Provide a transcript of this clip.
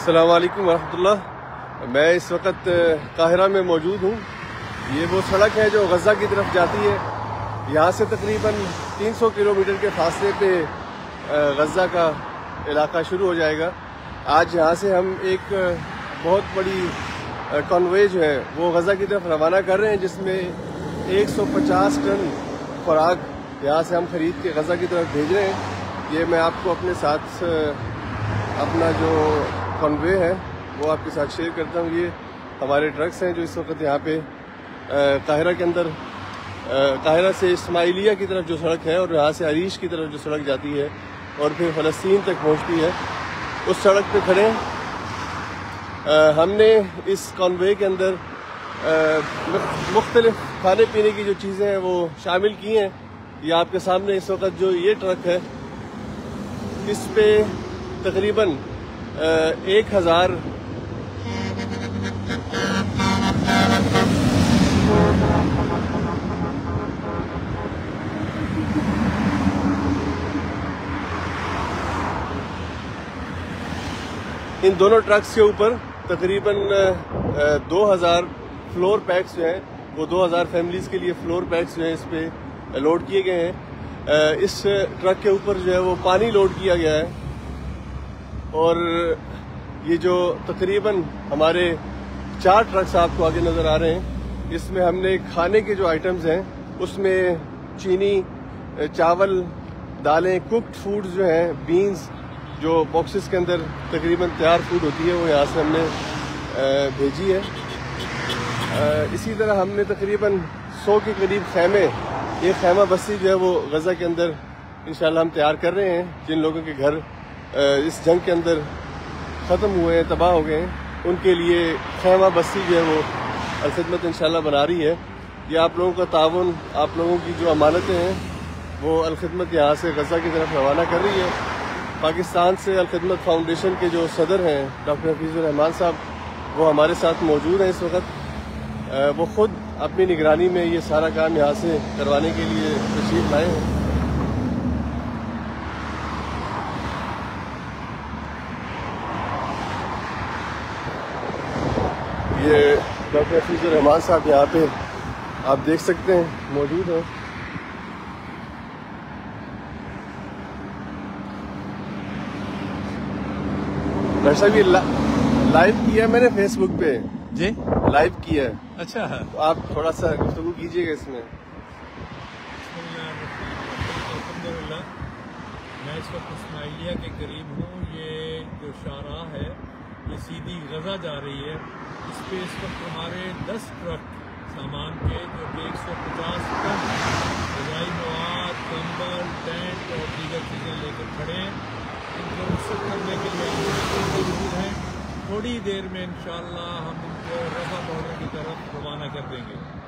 अस्सलाम वालेकुम वरहमतुल्लाह। मैं इस वक्त काहिरा में मौजूद हूँ। ये वो सड़क है जो गज़ा की तरफ जाती है। यहाँ से तकरीबन 300 किलोमीटर के फासले पे गज़ा का इलाका शुरू हो जाएगा। आज यहाँ से हम एक बहुत बड़ी कॉन्वे जो है वो गज़ा की तरफ रवाना कर रहे हैं, जिसमें 150 टन खुराक यहाँ से हम ख़रीद के गज़ा की तरफ भेज रहे हैं। ये मैं आपको अपने साथ अपना जो कॉन्वे है वो आपके साथ शेयर करता हूँ। ये हमारे ट्रक्स हैं जो इस वक्त यहाँ पे काहिरा के अंदर, काहिरा से इस्माइलिया की तरफ जो सड़क है और यहाँ से अरीश की तरफ जो सड़क जाती है और फिर फ़लस्तीन तक पहुँचती है, उस सड़क पे खड़े हैं। हमने इस कॉन्वे के अंदर मुख्तलिफ खाने पीने की जो चीज़ें हैं वो शामिल की हैं। ये आपके सामने इस वक्त जो ये ट्रक है, इस पे तकरीबन 1000 इन दोनों ट्रक्स के ऊपर तकरीबन 2000 फ्लोर पैक्स जो हैं वो 2000 फैमिलीज़ के लिए फ्लोर पैक्स जो हैं इस पे लोड किए गए हैं। इस ट्रक के ऊपर जो है वो पानी लोड किया गया है और ये जो तकरीबन हमारे 4 ट्रक्स आपको आगे नज़र आ रहे हैं, इसमें हमने खाने के जो आइटम्स हैं उसमें चीनी, चावल, दालें, कुक्ड फूड जो हैं, बीन्स जो बॉक्सेस के अंदर तकरीबन तैयार फूड होती है वो यहाँ से हमने भेजी है। इसी तरह हमने तकरीबन 100 के करीब खैमे, एक खैमा बस्ती जो है वो गज़ा के अंदर इंशाल्लाह हम तैयार कर रहे हैं। जिन लोगों के घर इस जंग के अंदर ख़त्म हुए हैं, तबाह हो गए हैं, उनके लिए खैमा बस्ती जो है वो अलखिदमत इंशाल्लाह बना रही है। ये आप लोगों का ताउन, आप लोगों की जो अमानतें हैं वो अलखिदमत यहाँ से गज़ा की तरफ रवाना कर रही है। पाकिस्तान से अलखिदमत फाउंडेशन के जो सदर हैं डॉक्टर हफीजुर रहमान साहब, वो हमारे साथ मौजूद हैं इस वक्त। वो ख़ुद अपनी निगरानी में ये सारा काम यहाँ से करवाने के लिए तशरीफ़ लाए हैं। ये डॉक्टर हफीजुर रहमान साहब यहाँ पे आप देख सकते हैं मौजूद हैं। डॉक्टर साहब ये लाइव किया मैंने फेसबुक पे जी, लाइव किया है। अच्छा है, तो आप थोड़ा सा गुफ्तगू कीजिएगा इसमें। अल्हम्दुलिल्लाह मैं इस वक्त इस्माइलिया के करीब हूँ। ये जो शाहराह है ये सीधी गज़ा जा रही है। इस पे इस वक्त हमारे 10 ट्रक सामान के जो कि 150 टन ग़िज़ाई मवाद, कंबल, टेंट और दीगर चीज़ें लेकर खड़े हैं। इनको रुख़्सत करने के लिए मौजूद हैं। थोड़ी देर में इंशाअल्लाह हम इनको रफ़ा बॉर्डर की तरफ रवाना कर देंगे।